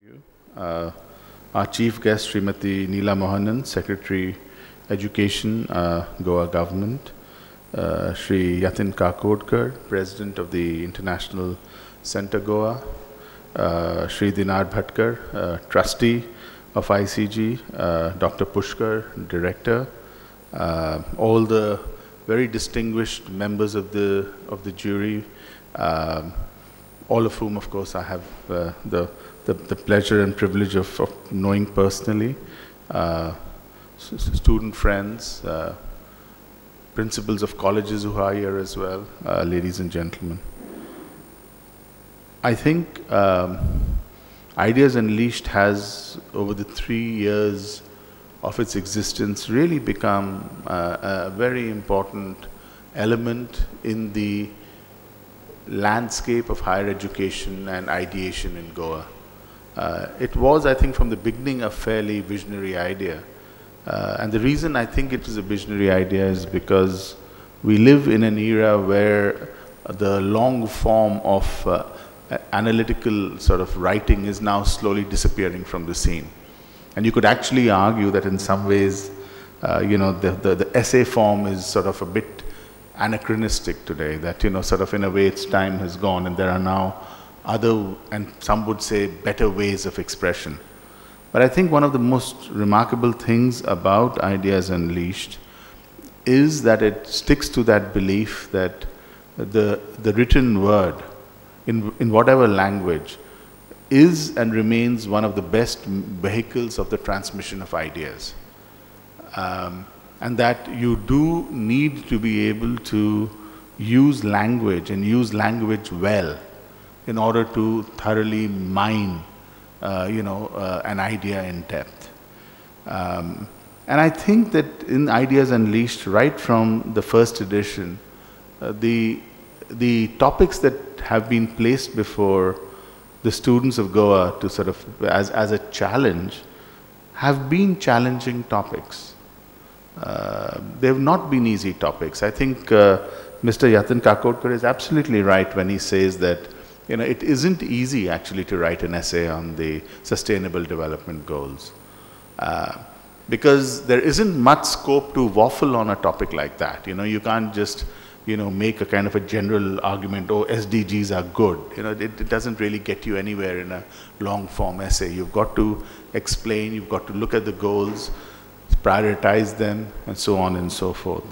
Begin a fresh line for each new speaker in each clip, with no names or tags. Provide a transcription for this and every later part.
you. Our chief guest, Srimati Neela Mohanan, Secretary Education, Goa Government, Shri Yatin Kakodkar, President of the International Centre Goa, Shri Dinar Bhatkar, Trustee of ICG, Dr. Pushkar, Director, all the very distinguished members of the jury, all of whom, of course, I have the pleasure and privilege of knowing personally, student friends, principals of colleges who are here as well, ladies and gentlemen. I think Ideas Unleashed has, over the 3 years of its existence, really become a very important element in the landscape of higher education and ideation in Goa. It was, I think, from the beginning a fairly visionary idea. And the reason I think it is a visionary idea is because we live in an era where the long form of analytical sort of writing is now slowly disappearing from the scene. And you could actually argue that in some ways, the essay form is sort of a bit anachronistic today, that, sort of in a way its time has gone and there are now other, and some would say better ways of expression. But I think one of the most remarkable things about Ideas Unleashed is that it sticks to that belief that the written word, in whatever language, is and remains one of the best vehicles of the transmission of ideas. And that you do need to be able to use language and use language well in order to thoroughly mine, an idea in depth. And I think that in Ideas Unleashed, right from the first edition, the topics that have been placed before the students of Goa to sort of as a challenge have been challenging topics. They have not been easy topics. I think Mr. Yatin Kakodkar is absolutely right when he says that it isn't easy actually to write an essay on the Sustainable Development Goals, because there isn't much scope to waffle on a topic like that. You can't just make a kind of a general argument, oh, SDGs are good. It doesn't really get you anywhere in a long form essay. You've got to explain, you've got to look at the goals, prioritize them, and so on and so forth.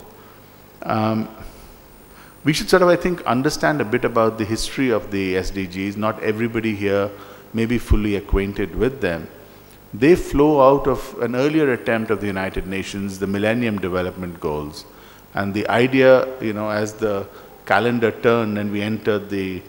We should sort of, I think, understand a bit about the history of the SDGs. Not everybody here may be fully acquainted with them. They flow out of an earlier attempt of the United Nations, the Millennium Development Goals. And the idea, as the calendar turned and we entered the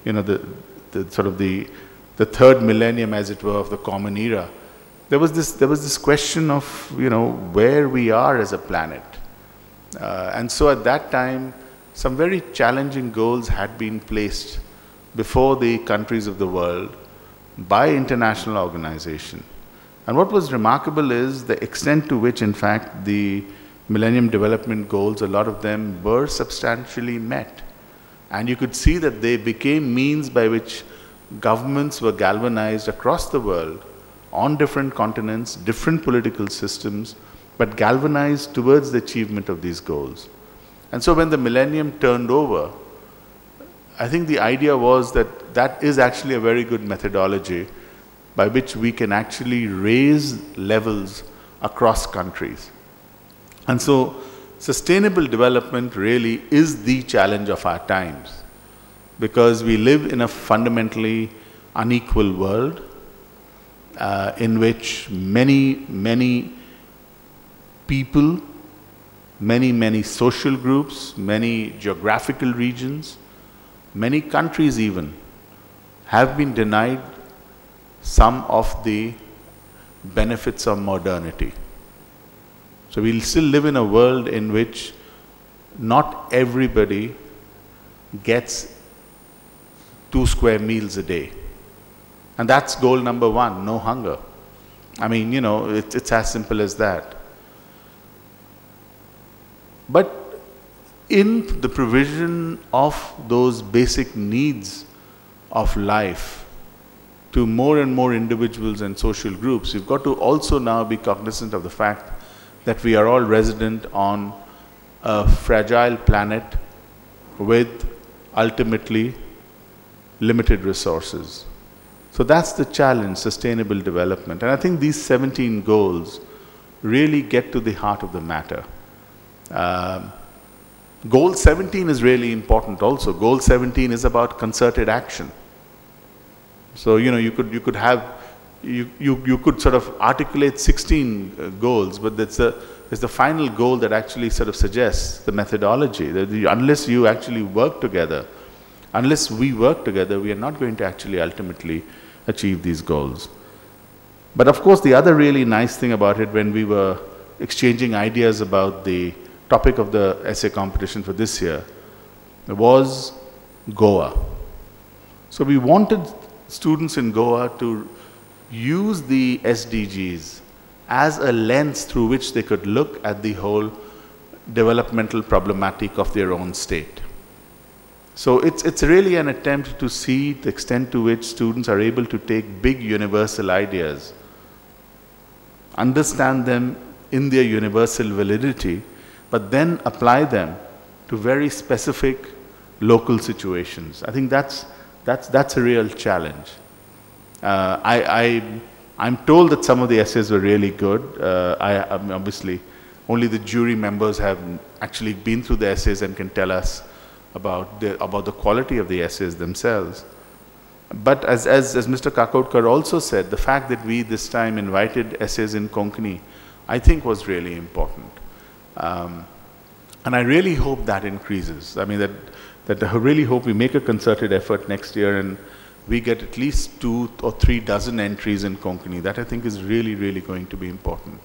third millennium, as it were, of the Common Era, there was this question of, where we are as a planet. And so at that time, some very challenging goals had been placed before the countries of the world by international organization. And what was remarkable is the extent to which, in fact, the Millennium Development Goals, a lot of them were substantially met. And you could see that they became means by which governments were galvanized across the world, on different continents, different political systems, but galvanized towards the achievement of these goals. And so when the millennium turned over, I think the idea was that that is actually a very good methodology by which we can actually raise levels across countries. And so sustainable development really is the challenge of our times, because we live in a fundamentally unequal world in which many people, many social groups, many geographical regions, many countries even, have been denied some of the benefits of modernity. So we'll still live in a world in which not everybody gets 2 square meals a day. And that's goal number 1, no hunger. I mean, it's as simple as that. But in the provision of those basic needs of life, to more and more individuals and social groups, we've got to also now be cognizant of the fact that we are all resident on a fragile planet with ultimately limited resources. So that's the challenge, sustainable development. And I think these 17 goals really get to the heart of the matter. Goal 17 is really important also. Goal 17 is about concerted action. So, you know, you could sort of articulate 16 goals, but it's the final goal that actually sort of suggests the methodology. Unless you actually work together, unless we work together, we are not going to actually ultimately achieve these goals. But of course, the other really nice thing about it, when we were exchanging ideas about the topic of the essay competition for this year, was Goa. So we wanted students in Goa to use the SDGs as a lens through which they could look at the whole developmental problematic of their own state. So it's really an attempt to see the extent to which students are able to take big universal ideas, understand them in their universal validity, but then apply them to very specific local situations. I think that's a real challenge. I'm told that some of the essays were really good. Obviously, only the jury members have actually been through the essays and can tell us about the quality of the essays themselves. But as Mr. Kakodkar also said, the fact that we this time invited essays in Konkani, I think was really important. And I really hope that increases. I mean, that I really hope we make a concerted effort next year and we get at least 2 or 3 dozen entries in Konkani. That I think is really, really going to be important.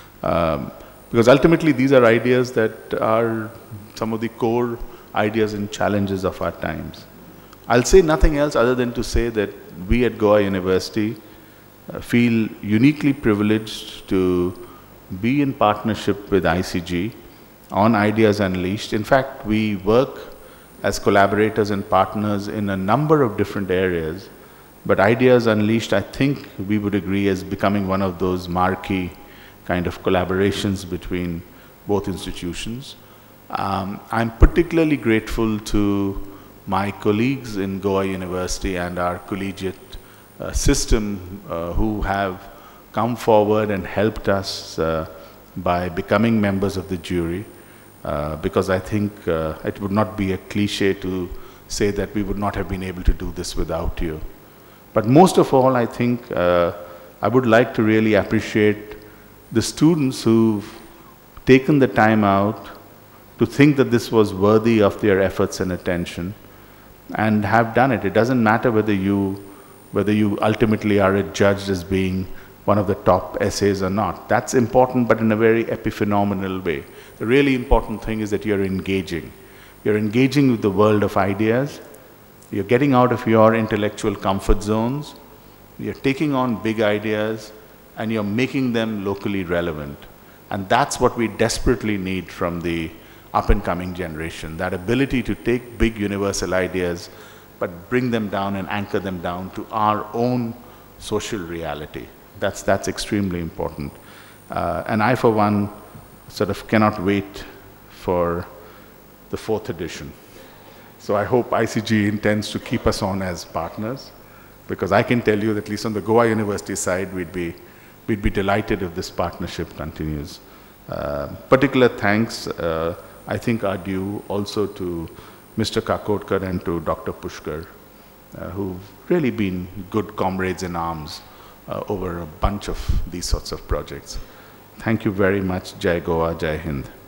Because ultimately these are ideas that are some of the core ideas and challenges of our times. I'll say nothing else other than to say that we at Goa University feel uniquely privileged to be in partnership with ICG on Ideas Unleashed. In fact, we work as collaborators and partners in a number of different areas, but Ideas Unleashed, I think we would agree, is becoming one of those marquee kind of collaborations between both institutions. I'm particularly grateful to my colleagues in Goa University and our collegiate system who have come forward and helped us by becoming members of the jury, because I think it would not be a cliche to say that we would not have been able to do this without you. But most of all, I think I would like to really appreciate the students who've taken the time out to think that this was worthy of their efforts and attention and have done it. It doesn't matter whether you ultimately are adjudged as being one of the top essays or not. That's important, but in a very epiphenomenal way. The really important thing is that you're engaging. You're engaging with the world of ideas. You're getting out of your intellectual comfort zones. You're taking on big ideas and you're making them locally relevant. And that's what we desperately need from the up-and-coming generation, that ability to take big universal ideas but bring them down and anchor them down to our own social reality. That's extremely important. And I, for one, sort of cannot wait for the 4th edition. So I hope ICG intends to keep us on as partners, because I can tell you that at least on the Goa University side, we'd be delighted if this partnership continues. Particular thanks, I think, are due also to Mr. Kakodkar and to Dr. Pushkar, who've really been good comrades in arms over a bunch of these sorts of projects. Thank you very much. Jai Goa, Jai Hind.